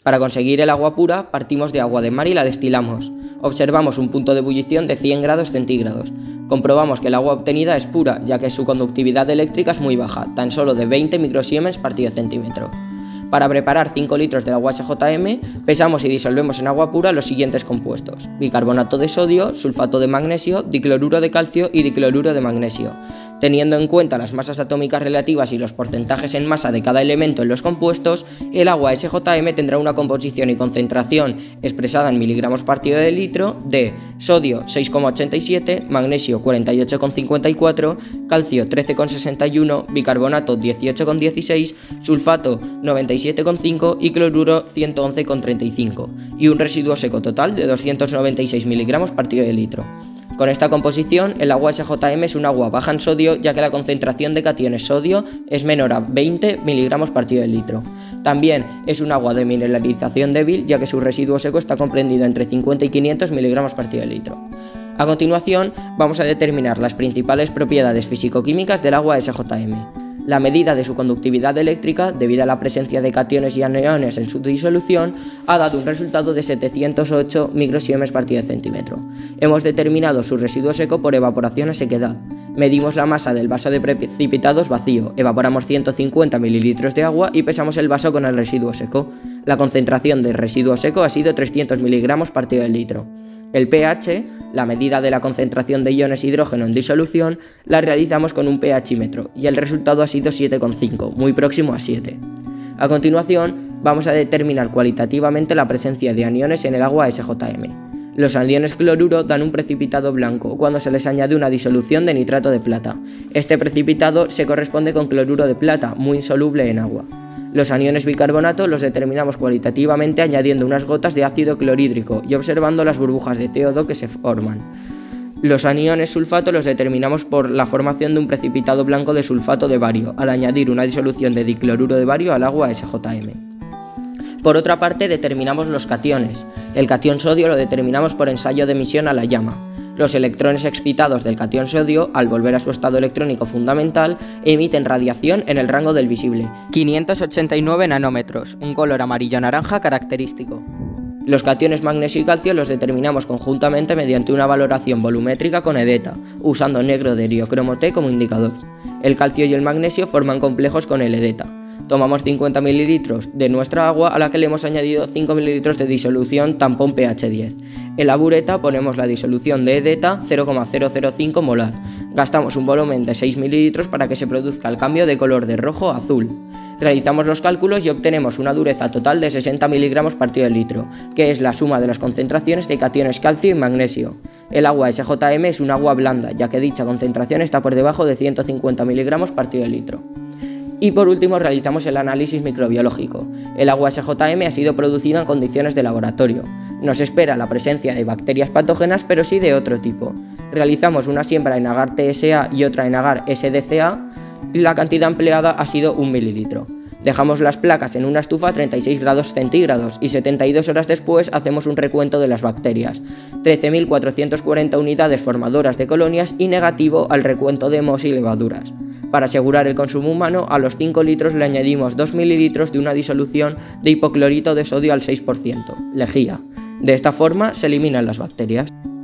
Para conseguir el agua pura, partimos de agua de mar y la destilamos. Observamos un punto de ebullición de 100 grados centígrados. Comprobamos que el agua obtenida es pura, ya que su conductividad eléctrica es muy baja, tan solo de 20 microsiemens por centímetro. Para preparar 5 litros del agua SJM, pesamos y disolvemos en agua pura los siguientes compuestos: bicarbonato de sodio, sulfato de magnesio, dicloruro de calcio y dicloruro de magnesio. Teniendo en cuenta las masas atómicas relativas y los porcentajes en masa de cada elemento en los compuestos, el agua SJM tendrá una composición y concentración expresada en miligramos partido de litro de sodio 6,87, magnesio 48,54, calcio 13,61, bicarbonato 18,16, sulfato 97,5 y cloruro 111,35, y un residuo seco total de 296 miligramos partido de litro. Con esta composición, el agua SJM es un agua baja en sodio, ya que la concentración de cationes sodio es menor a 20 miligramos partido de litro. También es un agua de mineralización débil, ya que su residuo seco está comprendido entre 50 y 500 miligramos partido de litro. A continuación, vamos a determinar las principales propiedades físico-químicas del agua SJM. La medida de su conductividad eléctrica, debido a la presencia de cationes y aniones en su disolución, ha dado un resultado de 708 microsiemens por centímetro. Hemos determinado su residuo seco por evaporación a sequedad. Medimos la masa del vaso de precipitados vacío, evaporamos 150 mililitros de agua y pesamos el vaso con el residuo seco. La concentración del residuo seco ha sido 300 miligramos por litro. El pH, la medida de la concentración de iones hidrógeno en disolución, la realizamos con un pHímetro y el resultado ha sido 7,5, muy próximo a 7. A continuación, vamos a determinar cualitativamente la presencia de aniones en el agua SJM. Los aniones cloruro dan un precipitado blanco cuando se les añade una disolución de nitrato de plata. Este precipitado se corresponde con cloruro de plata, muy insoluble en agua. Los aniones bicarbonato los determinamos cualitativamente añadiendo unas gotas de ácido clorhídrico y observando las burbujas de CO2 que se forman. Los aniones sulfato los determinamos por la formación de un precipitado blanco de sulfato de bario, al añadir una disolución de dicloruro de bario al agua SJM. Por otra parte, determinamos los cationes. El catión sodio lo determinamos por ensayo de emisión a la llama. Los electrones excitados del catión sodio, al volver a su estado electrónico fundamental, emiten radiación en el rango del visible, 589 nanómetros, un color amarillo-naranja característico. Los cationes magnesio y calcio los determinamos conjuntamente mediante una valoración volumétrica con edeta, usando negro de eriocromo T como indicador. El calcio y el magnesio forman complejos con el edeta. Tomamos 50 mililitros de nuestra agua a la que le hemos añadido 5 mililitros de disolución tampón pH 10. En la bureta ponemos la disolución de edeta 0,005 molar. Gastamos un volumen de 6 mililitros para que se produzca el cambio de color de rojo a azul. Realizamos los cálculos y obtenemos una dureza total de 60 miligramos por litro, que es la suma de las concentraciones de cationes calcio y magnesio. El agua SJM es un agua blanda, ya que dicha concentración está por debajo de 150 miligramos por litro. Y por último realizamos el análisis microbiológico. El agua SJM ha sido producida en condiciones de laboratorio. No se espera la presencia de bacterias patógenas, pero sí de otro tipo. Realizamos una siembra en agar TSA y otra en agar SDCA y la cantidad empleada ha sido 1 mililitro. Dejamos las placas en una estufa a 36 grados centígrados y 72 horas después hacemos un recuento de las bacterias. 13.440 unidades formadoras de colonias y negativo al recuento de mohos y levaduras. Para asegurar el consumo humano, a los 5 litros le añadimos 2 mililitros de una disolución de hipoclorito de sodio al 6%, lejía. De esta forma se eliminan las bacterias.